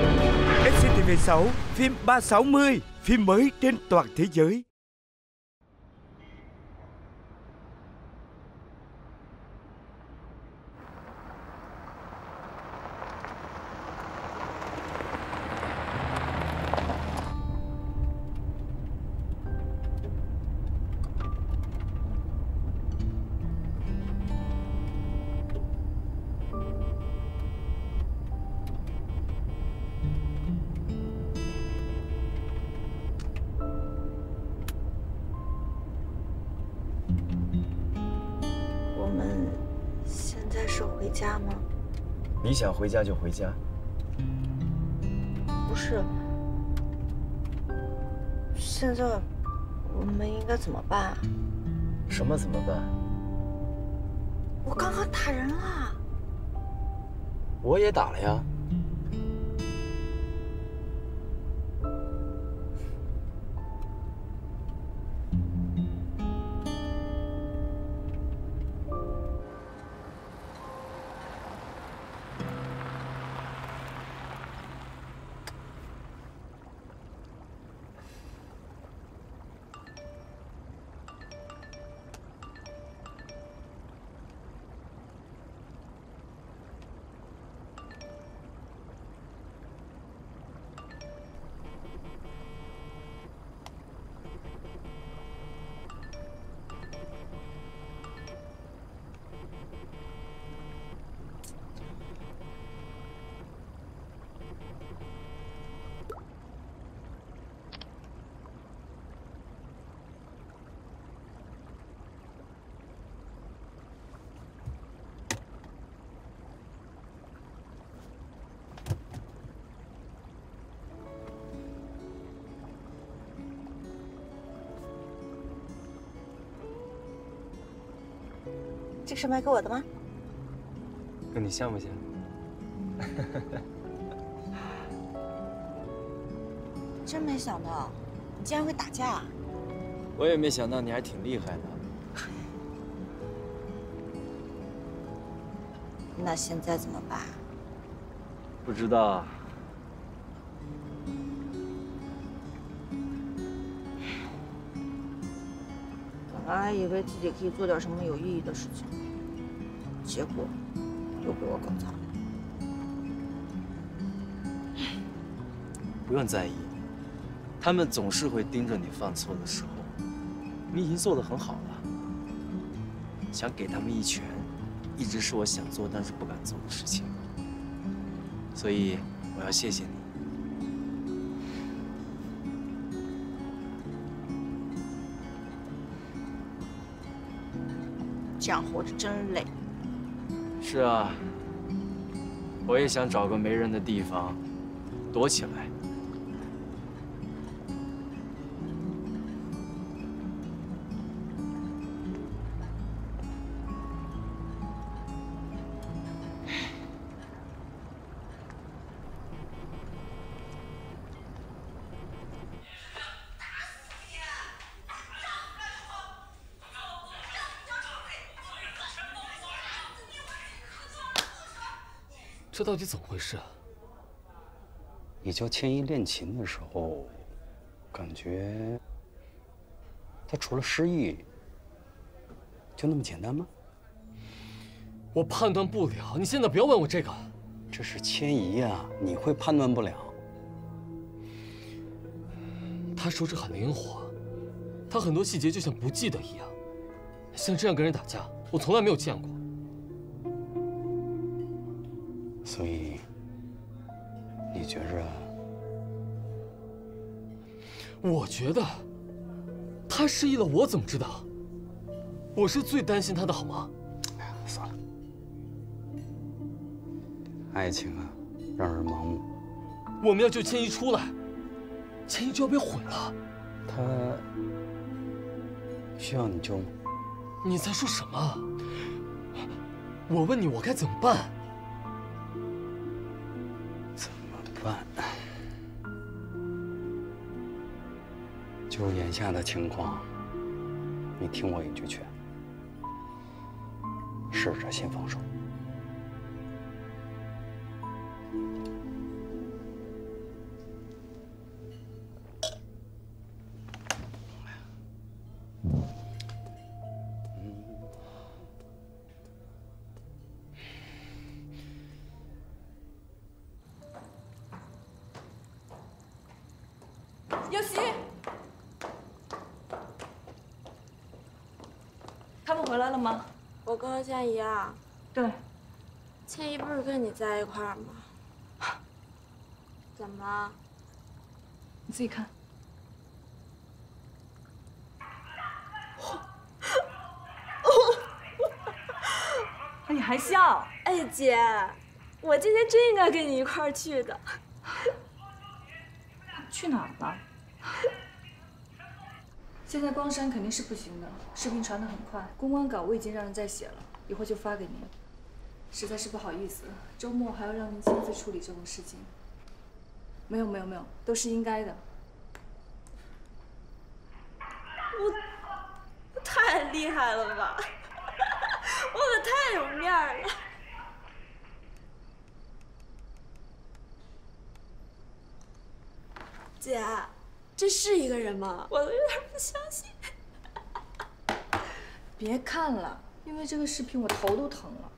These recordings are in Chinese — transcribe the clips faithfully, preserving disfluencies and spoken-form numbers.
ét xê tê vê sáu, phim ba sáu mươi, phim mới trên toàn thế giới. 回家吗？ 你想回家就回家。 不是，现在我们应该怎么办啊？ 什么怎么办？ 我刚刚打人了。 我也打了呀。 这个是买给我的吗？ 跟你像不像？ 真没想到，你竟然会打架。 我也没想到你还挺厉害的。 那现在怎么办？ 不知道。 本来以为自己可以做点什么有意义的事情，结果又被我搞砸了。 不用在意，他们总是会盯着你犯错的时候。你已经做得很好了。想给他们一拳，一直是我想做但是不敢做的事情。所以我要谢谢你。 这样活着真累。 是啊，我也想找个没人的地方躲起来。 这到底怎么回事啊？ 你教千一练琴的时候，感觉他除了失忆，就那么简单吗？ 我判断不了，你现在不要问我这个。 这是千一呀，你会判断不了。 他手指很灵活，他很多细节就像不记得一样。像这样跟人打架，我从来没有见过。 所以，你觉着？ 我觉得，他失忆了，我怎么知道？我是最担心他的，好吗？ 算了，爱情啊，让人盲目。 我们要救千一出来，千一就要被毁了。 他需要你救吗？ 你在说什么？我问你，我该怎么办？ 办，就眼下的情况，你听我一句劝，试着先放手。 回来了吗？ 我哥和千怡啊。 对。 千怡不是跟你在一块儿吗？怎么了？ 你自己看。你还笑？ 哎，姐，我今天真应该跟你一块儿去的。 去哪儿了？现在光删肯定是不行的，视频传得很快，公关稿我已经让人在写了，一会儿就发给您。实在是不好意思，周末还要让您亲自处理这种事情。没有没有没有，都是应该的。 我我太厉害了吧！我可太有面儿了。姐，这是一个人吗？我都有点不相信。 别看了，因为这个视频我头都疼了。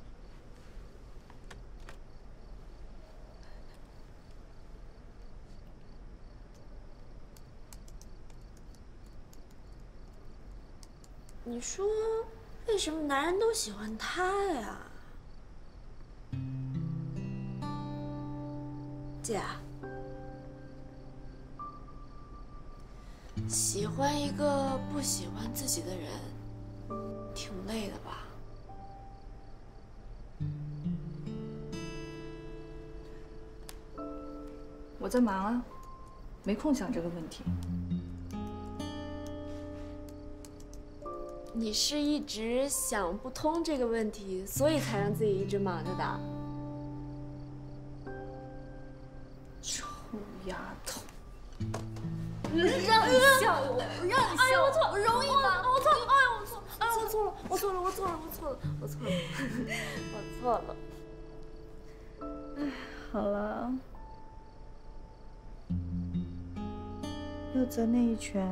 你说，为什么男人都喜欢他呀？姐，喜欢一个不喜欢自己的人，挺累的吧？ 我在忙啊，没空想这个问题。 你是一直想不通这个问题，所以才让自己一直忙着的。 臭丫头！ 让你笑我，让你笑我，我错，我容易吗？我错了，哎呀，我错，哎呀，我错了，我错了，我错了，我错了，我错了，我错了。 哎，好了，佑泽那一拳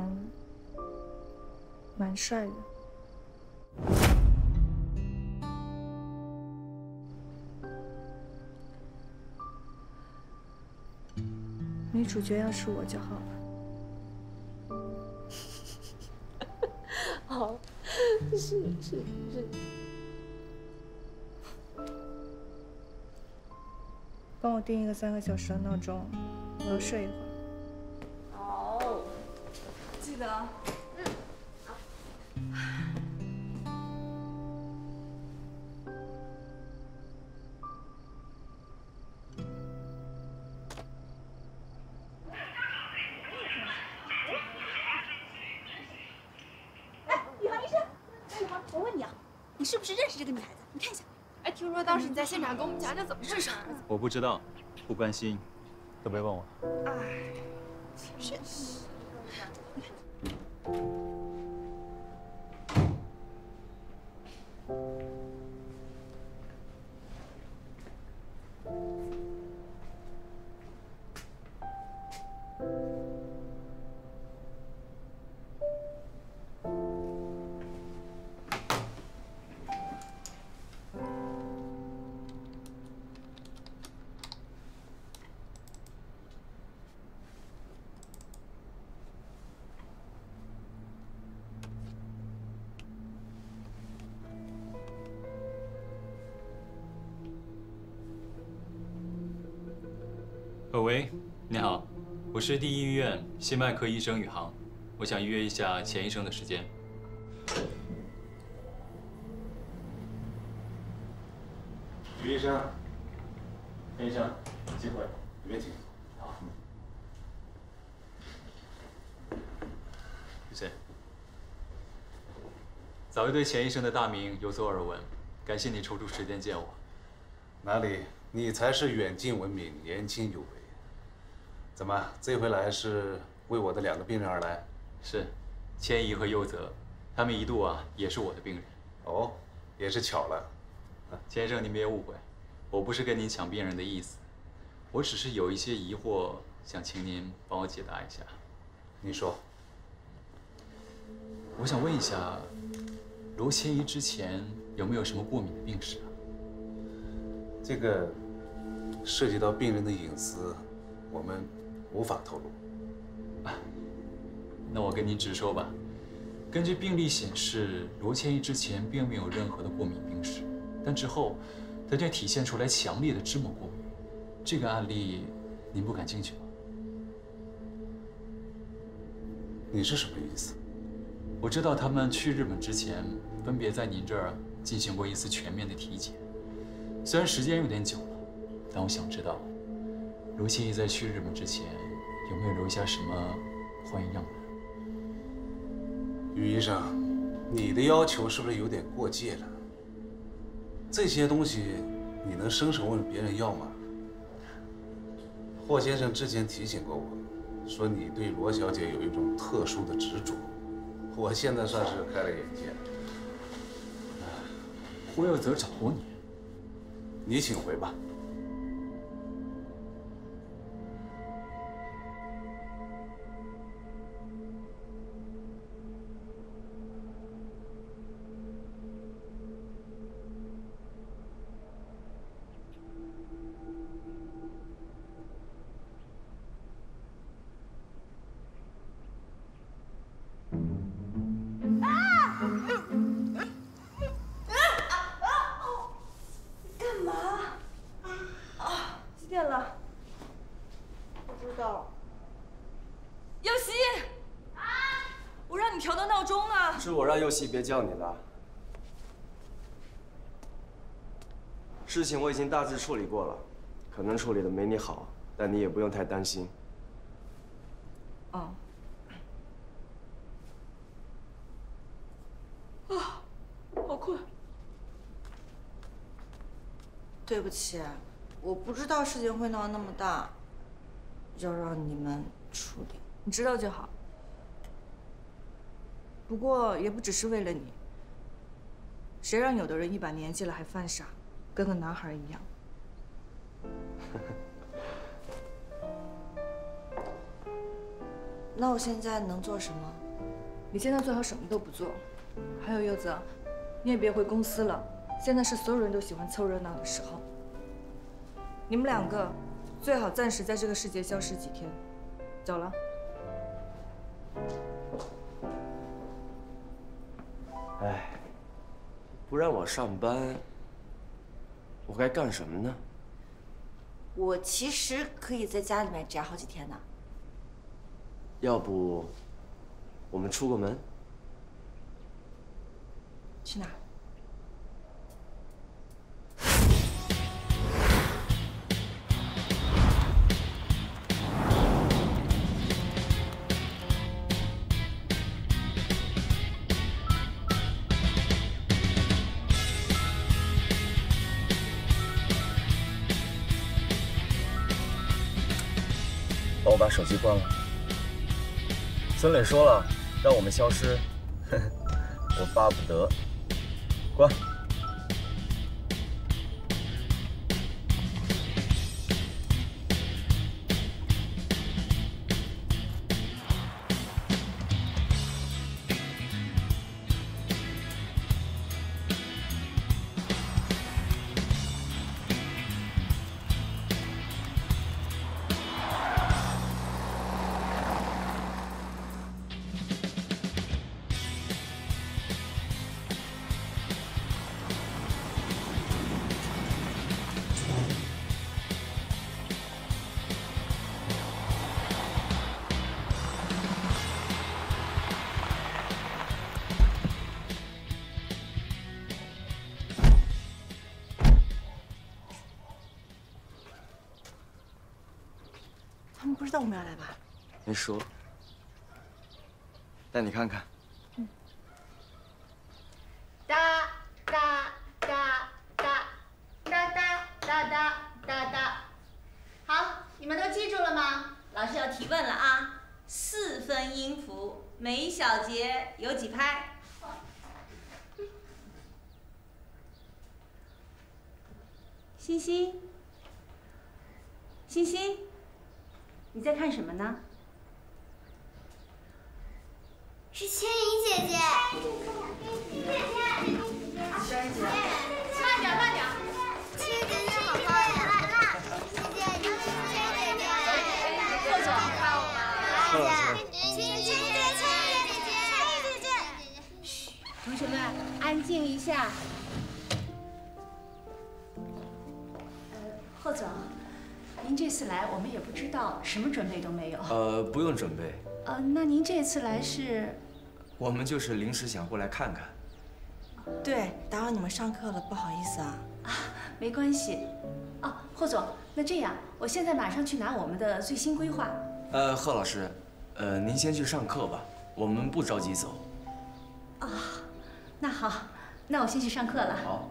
蛮帅的。女主角要是我就好了。 好，是是是。 帮我定一个三个小时的闹钟，我要睡一会儿。 好， 记得啊。 你是不是认识这个女孩子？你看一下。哎，听说当时你在现场跟我们讲讲怎么认识的。 我不知道，不关心，都别问我。 哎，真是。 呃喂，你好，我是第一医院心脉科医生宇航，我想预约一下钱医生的时间。于医生，钱医生，机会，里面请。好。是谁？早已对钱医生的大名有所耳闻，感谢你抽出时间见我。 哪里？你才是远近闻名，年轻有为。怎么，这回来是为我的两个病人而来？ 是，千怡和佑泽，他们一度啊也是我的病人。 哦，也是巧了。 钱医生，您别误会，我不是跟您抢病人的意思，我只是有一些疑惑，想请您帮我解答一下。 你说。 我想问一下，罗千怡之前有没有什么过敏的病史啊？ 这个涉及到病人的隐私，我们无法透露。 啊，那我跟您直说吧， 根据病历显示，罗千亿之前并没有任何的过敏病史，但之后她却体现出来强烈的芝麻过敏。这个案例，您不感兴趣吗？ 你是什么意思？ 我知道他们去日本之前，分别在您这儿进行过一次全面的体检，虽然时间有点久了，但我想知道，罗千亿在去日本之前有没有留下什么化验样本？ 于医生，你的要求是不是有点过界了？这些东西你能伸手问别人要吗？霍先生之前提醒过我，说你对罗小姐有一种特殊的执着，我现在算是开了眼界。 霍耀泽找你， 你请回吧。 是我让佑希别叫你的。事情我已经大致处理过了，可能处理的没你好，但你也不用太担心。 哦。啊，好困。 对不起，我不知道事情会闹那么大，要让你们处理。 你知道就好。不过也不只是为了你。谁让有的人一把年纪了还犯傻，跟个男孩一样。 那我现在能做什么？ 你现在最好什么都不做。还有柚子，你也别回公司了。现在是所有人都喜欢凑热闹的时候。你们两个最好暂时在这个世界消失几天。走了。 哎，不让我上班，我该干什么呢？ 我其实可以在家里面宅好几天呢。 要不，我们出个门？ 去哪儿？ 帮我把手机关了。孙磊说了，让我们消失，呵呵，我巴不得。关。 他们不知道我们要来吧？ 没说。带你看看。 嗯。哒哒哒哒哒哒哒哒哒哒。好，你们都记住了吗？ 老师要提问了啊！四分音符，每小节有几拍？欣欣，欣欣。你在看什么呢？ 是千云姐姐。千云姐姐，慢点慢点。千云姐姐好高呀！姐姐，你是千云姐姐。 贺总， 看我们。千云姐姐，千云姐姐，千云姐姐。 同学们，安静一下。 呃，霍总，您这次来，我们也不知道，什么准备都没有。 呃，不用准备。 呃，那您这次来是？ 我们就是临时想过来看看。 对，打扰你们上课了，不好意思啊。 啊，没关系。哦，霍总，那这样，我现在马上去拿我们的最新规划。 呃，贺老师，呃，您先去上课吧，我们不着急走。 啊，那好，那我先去上课了。 好。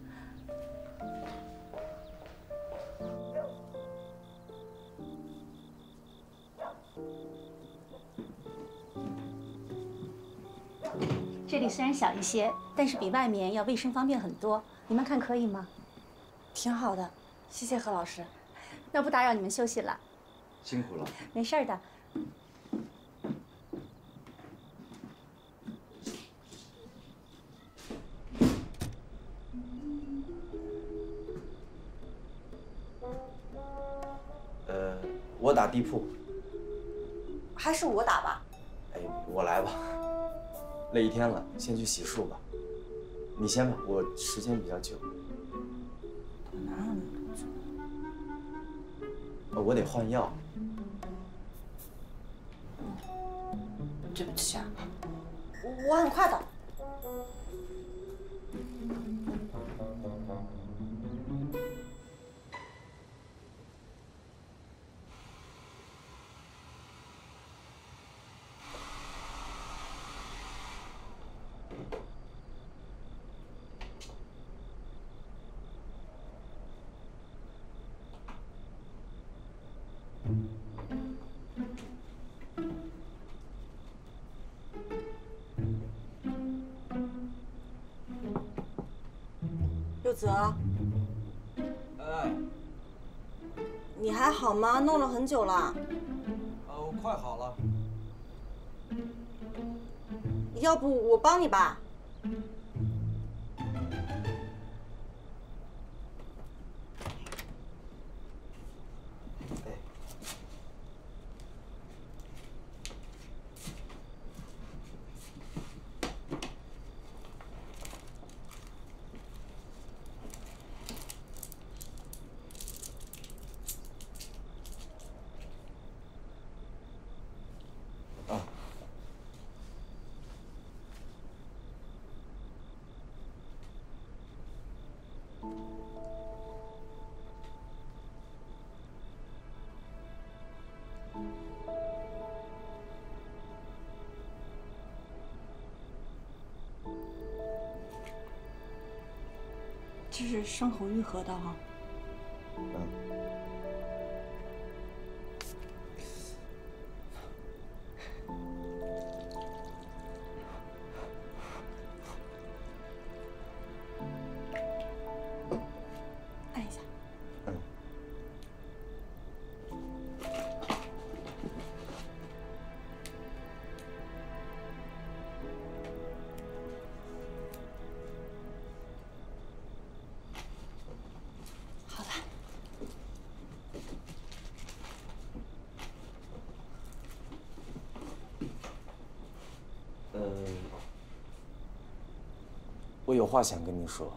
这里虽然小一些，但是比外面要卫生方便很多。你们看可以吗？ 挺好的，谢谢何老师。 那不打扰你们休息了。 辛苦了。 没事的。 呃，我打地铺。 还是我打吧。 哎，我来吧。累一天了，先去洗漱吧。你先吧，我时间比较久。 哪有那么多久？ 呃，我得换药。 对不起啊，我很快的。佑泽， 哎， 你还好吗？弄了很久了。 啊，我快好了。 要不我帮你吧？这是伤口愈合的哈。 嗯。 按一下。 嗯。 好了。 呃，我有话想跟你说。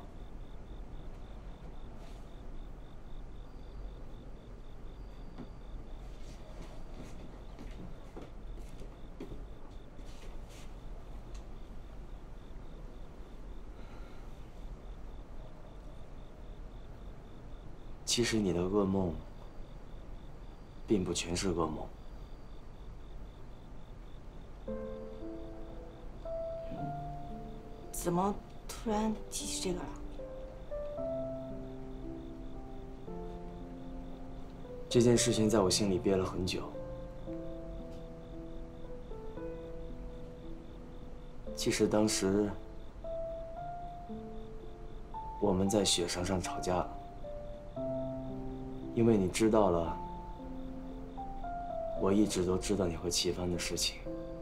其实你的噩梦，并不全是噩梦。 怎么突然提起这个了？ 这件事情在我心里憋了很久。其实当时我们在雪山上吵架了。因为你知道了，我一直都知道你和齐帆的事情，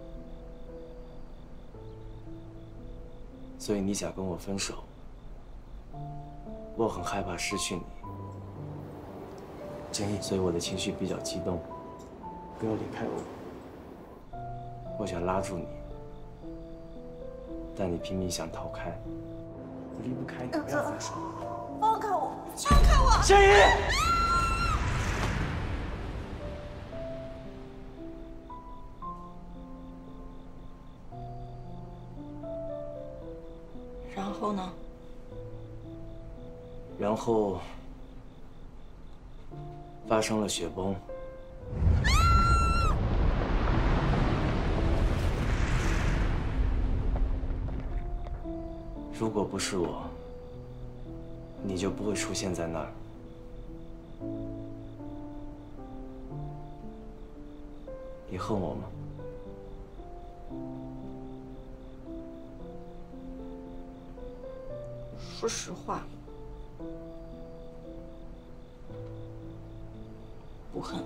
所以你想跟我分手，我很害怕失去你，建议，所以我的情绪比较激动，不要离开我，我想拉住你， 但你拼命想逃开，离不开你，不要放手。 放开我！放开我！ 谢依。 然后呢？ 然后发生了雪崩。如果不是我，你就不会出现在那儿。你恨我吗？ 说实话，不恨，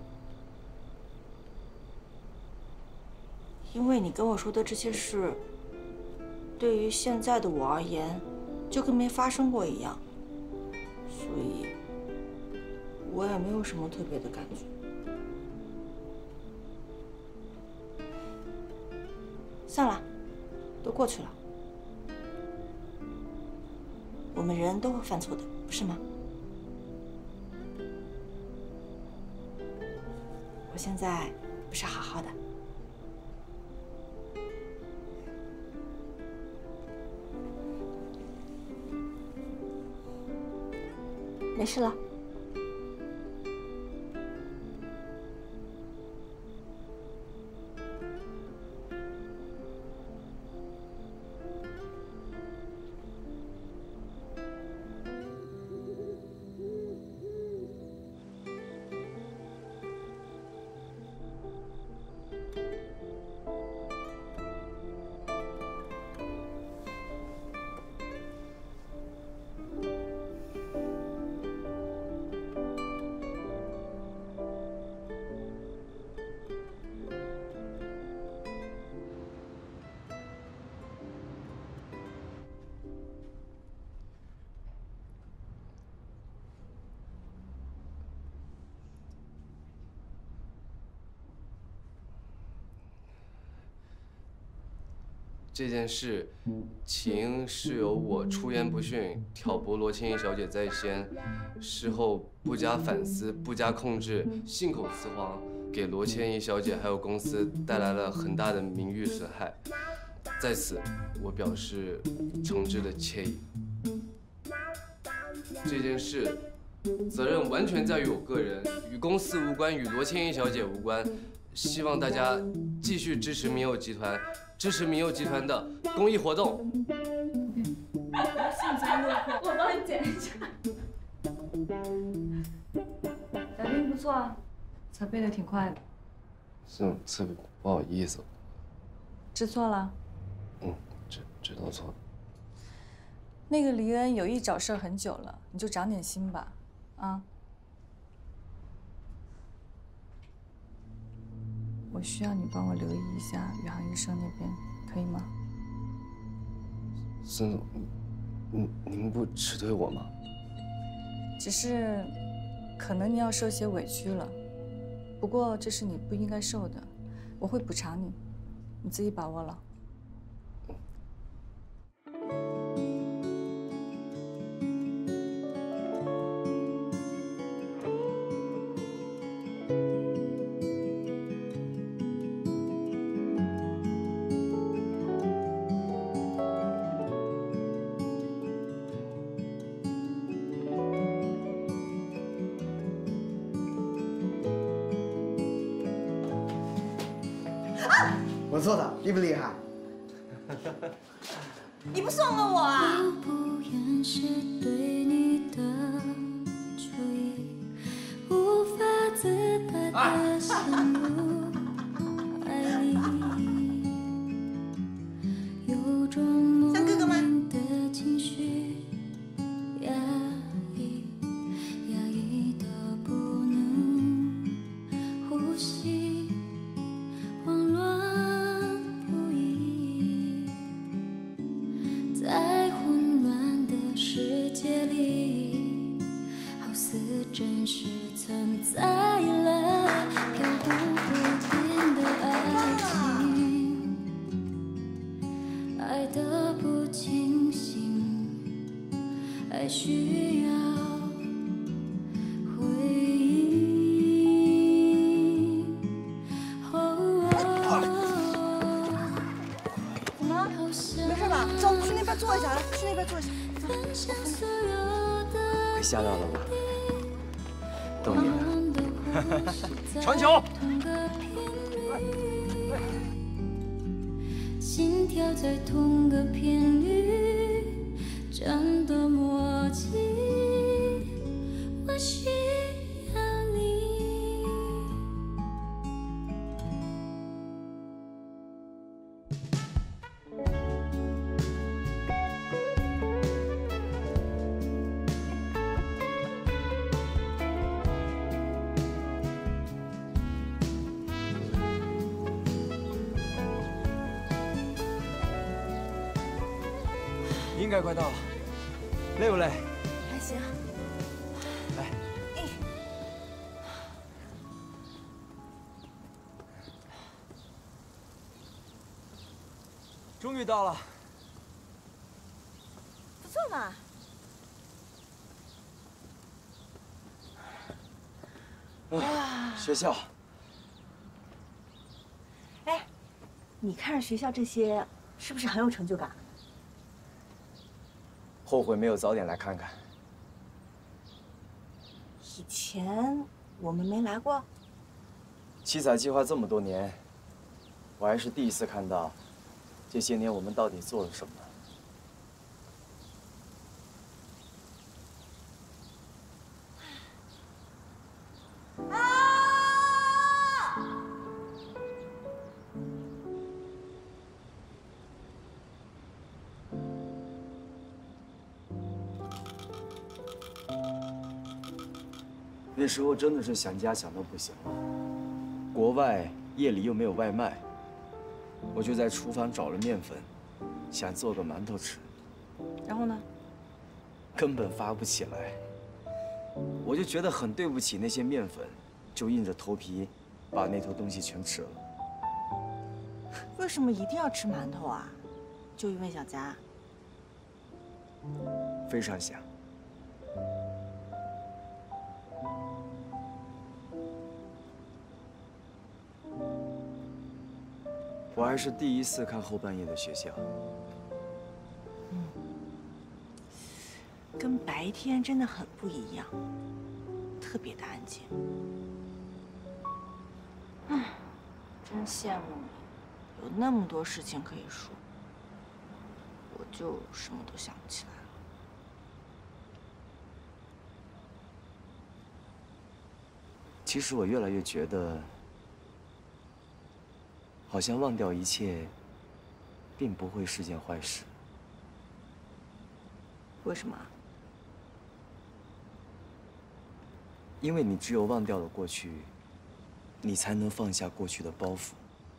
因为你跟我说的这些事，对于现在的我而言，就跟没发生过一样，所以我也没有什么特别的感觉。算了，都过去了。 我们人都会犯错的，不是吗？我现在不是好好的。没事了。 这件事起因是由我出言不逊，挑拨罗千依小姐在先，事后不加反思、不加控制，信口雌黄，给罗千依小姐还有公司带来了很大的名誉损害。在此，我表示诚挚的歉意。这件事责任完全在于我个人，与公司无关，与罗千依小姐无关。希望大家继续支持民友集团。 支持民友集团的公益活动。 幸灾乐祸，我帮你剪一下。打拼不错啊，才背的挺快的。 是特别不好意思。 知错了？ 嗯，知知道错了。 那个黎恩有意找事儿很久了，你就长点心吧，啊。我需要你帮我留意一下宇航医生那边，可以吗？ 孙总，您您不辞退我吗？ 只是，可能你要受些委屈了，不过这是你不应该受的，我会补偿你，你自己把握了。 我做的，厉不厉害？ 你不送了我啊？ 哎， 像哥哥吗？ 真实存在了。 坐一下，来，去那边坐一下。 被吓到了吧？逗你呢。 传球。 心跳在同个频率，战斗默契。我需要你。 应该快到了，累不累？ 还行。 来，终于到了。 不错嘛。 啊，学校。 哎，你看着学校这些，是不是很有成就感？ 后悔没有早点来看看。 以前我们没来过。 七彩计划这么多年，我还是第一次看到，这些年我们到底做了什么。那时候真的是想家想到不行了，国外夜里又没有外卖，我就在厨房找了面粉，想做个馒头吃。 然后呢？ 根本发不起来，我就觉得很对不起那些面粉，就硬着头皮把那头东西全吃了。 为什么一定要吃馒头啊？就因为想家？ 非常想。我还是第一次看后半夜的学校， 嗯，跟白天真的很不一样，特别的安静。唉，真羡慕你，有那么多事情可以说，我就什么都想不起来了。 其实我越来越觉得。好像忘掉一切，并不会是件坏事。 为什么？ 因为你只有忘掉了过去，你才能放下过去的包袱。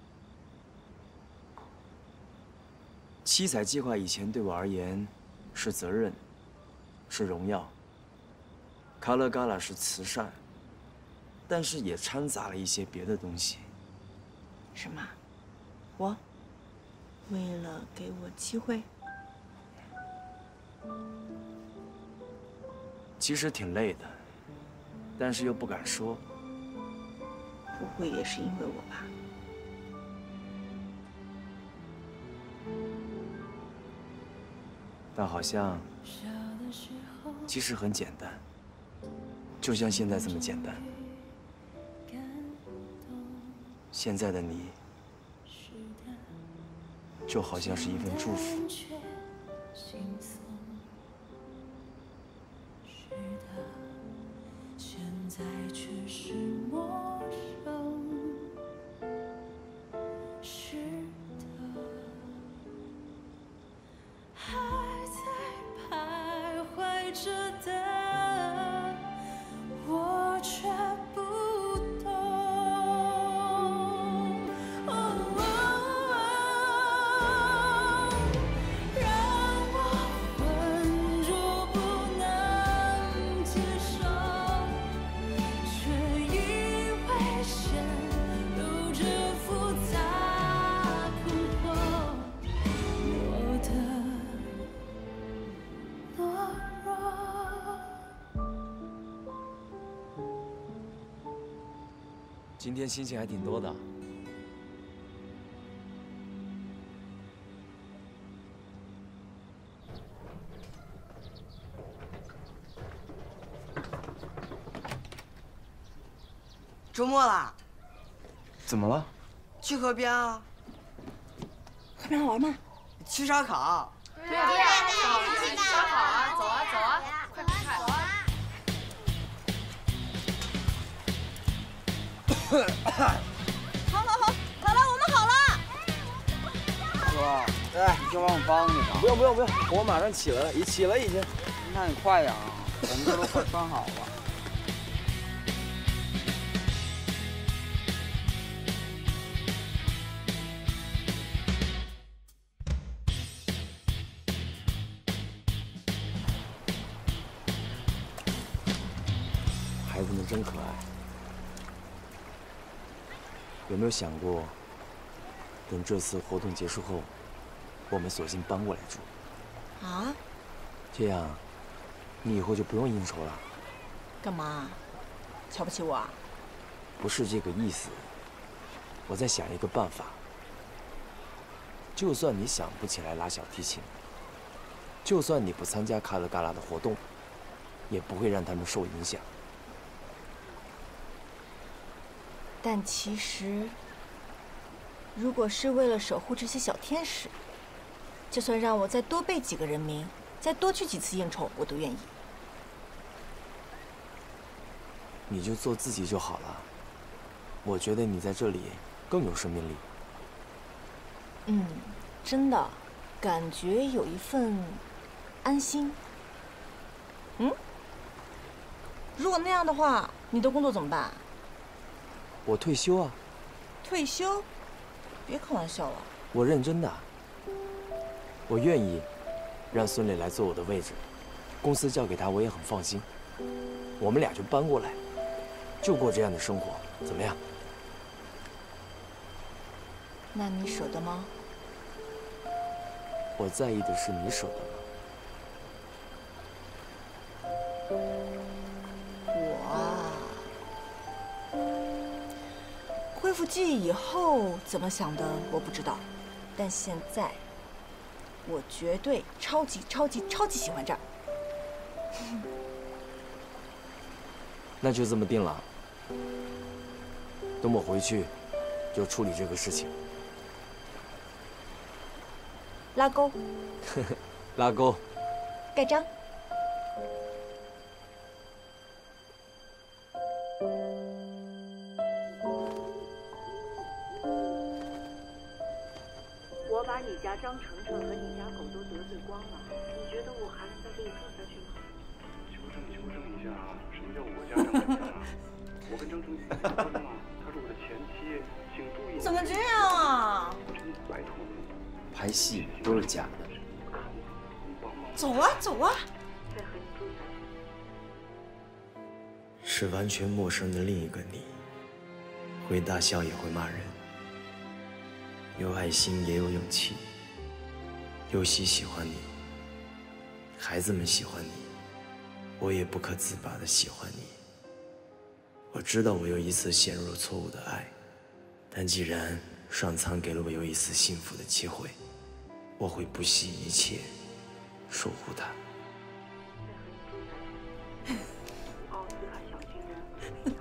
七彩计划以前对我而言是责任，是荣耀。卡勒嘎拉是慈善，但是也掺杂了一些别的东西。 什么？我为了给我机会， 其实挺累的，但是又不敢说。 不会也是因为我吧？ 但好像其实很简单，就像现在这么简单。现在的你。就好像是一份祝福。今天心情还挺多的。 周末了， 怎么了？ 去河边啊？ 河边玩吗？ 吃烧烤。 对呀对呀，走，一起吃烧烤啊！走啊走啊，快快快！走啊！好好好，姥姥，我们好了。 哥，哎，你就让我帮你吧。 不用不用不用，我马上起来了，已起了已经。 那你快点啊，我们这都快穿好了。 孩子们真可爱。有没有想过，等这次活动结束后，我们索性搬过来住？ 啊？ 这样，你以后就不用应酬了。 干嘛？瞧不起我啊？ 不是这个意思。我在想一个办法。就算你想不起来拉小提琴，就算你不参加卡勒嘎拉的活动，也不会让他们受影响。 但其实，如果是为了守护这些小天使，就算让我再多背几个人名，再多去几次应酬，我都愿意。 你就做自己就好了。我觉得你在这里更有生命力。 嗯，真的，感觉有一份安心。嗯？如果那样的话，你的工作怎么办？ 我退休啊。 退休？别开玩笑了。 我认真的。我愿意让孙磊来坐我的位置，公司交给他我也很放心。我们俩就搬过来，就过这样的生活，怎么样？ 那你舍得吗？ 我在意的是你舍得吗？ 我啊，恢复记忆以后怎么想的我不知道，但现在我绝对超级超级超级喜欢这儿。 那就这么定了。等我回去就处理这个事情。 拉钩。 拉钩。 盖章。 我把你家张程程和你家狗都得罪光了，你觉得我还能在这里住下去吗？ 求证求证一下，什么叫我家张程程啊？我跟张程程结婚了，她是我的前妻，请注意。 怎么这样啊？ 拜托你。 排戏都是假的。 走啊走啊！ 再和你住下去。 是完全陌生的另一个你，会大笑也会骂人，有爱心也有勇气。尤西喜欢你，孩子们喜欢你，我也不可自拔的喜欢你。我知道我又一次陷入了错误的爱，但既然上苍给了我又一次幸福的机会，我会不惜一切守护它。 奥斯卡小金人。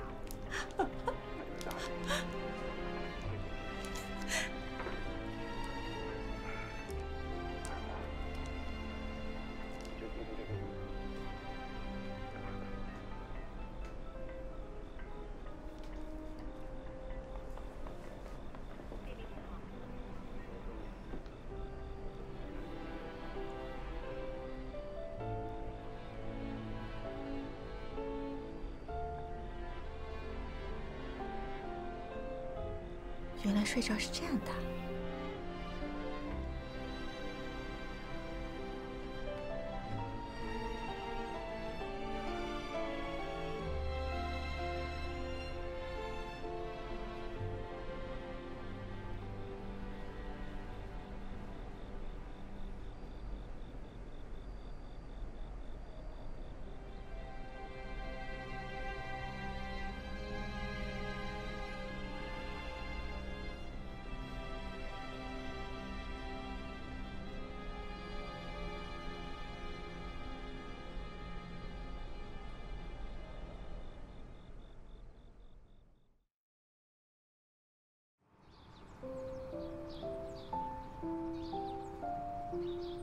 原来睡觉是这样的。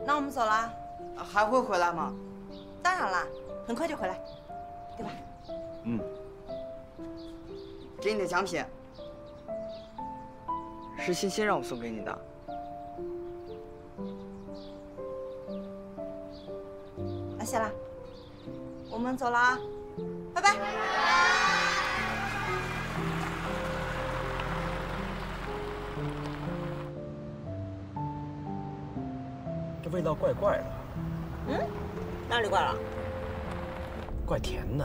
那我们走啦。 还会回来吗？ 当然啦，很快就回来，对吧？ 嗯。 给你的奖品是欣欣让我送给你的。 那谢啦，我们走啦，拜拜。 这味道怪怪的。 嗯，哪里怪了？ 怪甜的。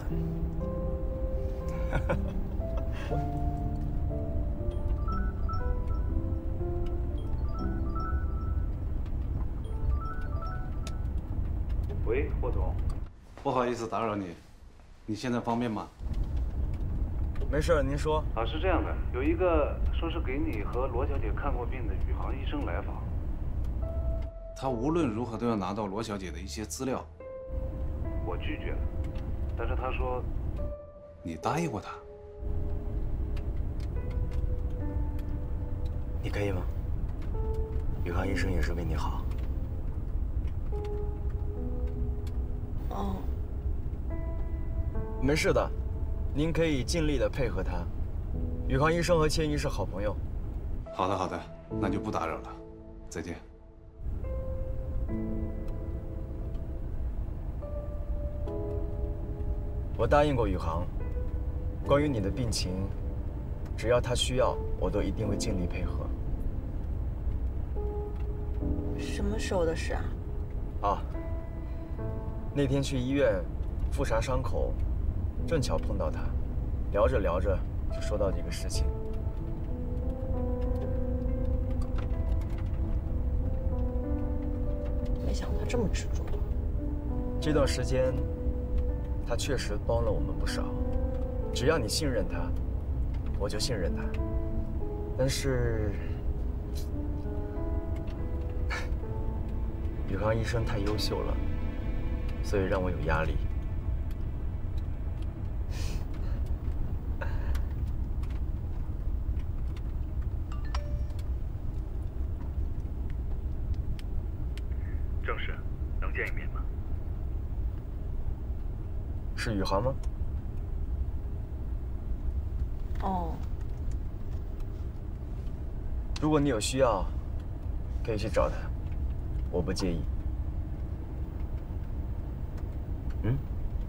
喂，霍总，不好意思打扰你，你现在方便吗？ 没事，您说。 啊，是这样的，有一个说是给你和罗小姐看过病的宇航医生来访。 他无论如何都要拿到罗小姐的一些资料。 我拒绝了，但是他说， 你答应过他。 你可以吗？宇航医生也是为你好。 哦， 没事的，您可以尽力的配合他。宇航医生和千一是好朋友。 好的，好的，那就不打扰了，再见。 我答应过宇航，关于你的病情，只要他需要，我都一定会尽力配合。 什么时候的事啊？ 啊，那天去医院复查伤口，正巧碰到他，聊着聊着就说到这个事情。 没想到他这么执着。 这段时间，他确实帮了我们不少。只要你信任他，我就信任他。但是，宇航医生太优秀了，所以让我有压力。 郑氏，能见一面吗？ 是宇航吗？ 哦。 如果你有需要，可以去找他，我不介意。嗯？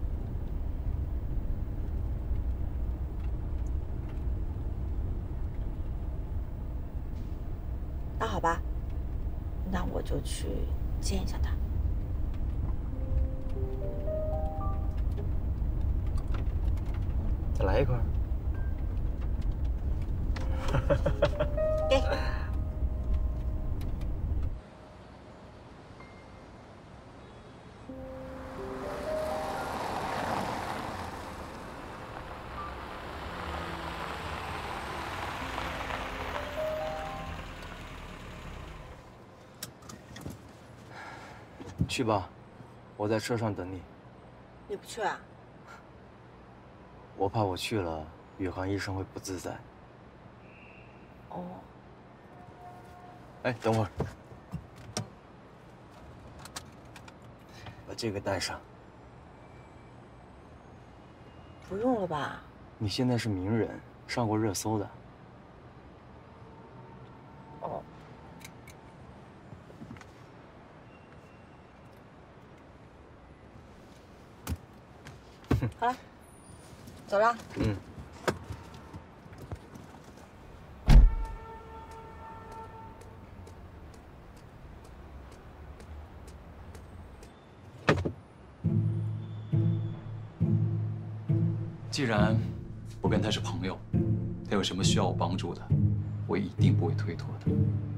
那好吧，那我就去见一下他。 再来一块。 给。 去吧，我在车上等你。 你不去啊？ 我怕我去了，宇航医生会不自在。 哦。 哎，等会儿，把这个带上。 不用了吧？ 你现在是名人，上过热搜的。 哦。好了，走了。 嗯。 既然我跟他是朋友，他有什么需要我帮助的，我一定不会推脱的。